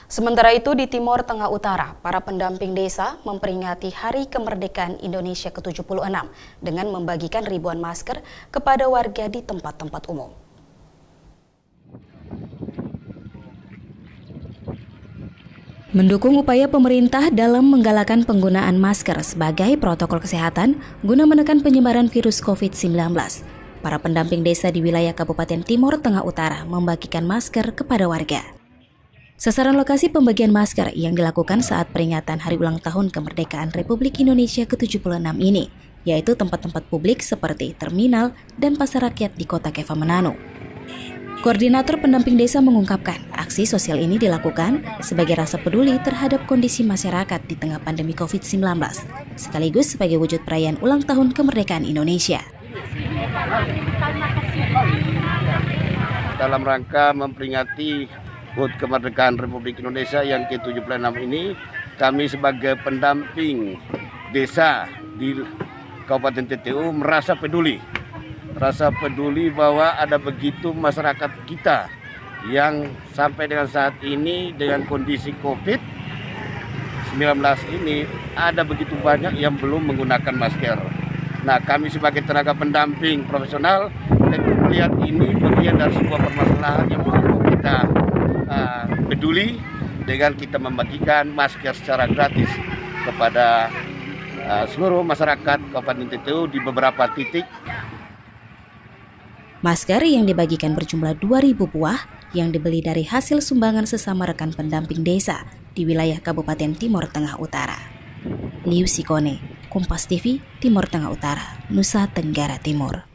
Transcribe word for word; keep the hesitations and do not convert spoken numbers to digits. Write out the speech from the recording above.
Sementara itu di Timur Tengah Utara, para pendamping desa memperingati Hari Kemerdekaan Indonesia ke tujuh puluh enam dengan membagikan ribuan masker kepada warga di tempat-tempat umum. Mendukung upaya pemerintah dalam menggalakkan penggunaan masker sebagai protokol kesehatan guna menekan penyebaran virus covid sembilan belas, para pendamping desa di wilayah Kabupaten Timur Tengah Utara membagikan masker kepada warga. Sasaran lokasi pembagian masker yang dilakukan saat peringatan Hari Ulang Tahun Kemerdekaan Republik Indonesia ke tujuh puluh enam ini, yaitu tempat-tempat publik seperti terminal dan pasar rakyat di Kota Keva Manado. Koordinator pendamping desa mengungkapkan aksi sosial ini dilakukan sebagai rasa peduli terhadap kondisi masyarakat di tengah pandemi covid sembilan belas, sekaligus sebagai wujud perayaan ulang tahun kemerdekaan Indonesia. Dalam rangka memperingati H U T Kemerdekaan Republik Indonesia yang ke tujuh puluh enam ini, kami sebagai pendamping desa di Kabupaten T T U merasa peduli. Rasa peduli bahwa ada begitu masyarakat kita yang sampai dengan saat ini dengan kondisi covid sembilan belas ini ada begitu banyak yang belum menggunakan masker. Nah, kami sebagai tenaga pendamping profesional tentu melihat ini bagian dari sebuah permasalahan yang perlu kita uh, peduli dengan kita membagikan masker secara gratis kepada uh, seluruh masyarakat Kabupaten T T U di beberapa titik. Masker yang dibagikan berjumlah dua ribu buah yang dibeli dari hasil sumbangan sesama rekan pendamping desa di wilayah Kabupaten Timur Tengah Utara. Liu Sikone, Kompas T V, Timur Tengah Utara, Nusa Tenggara Timur.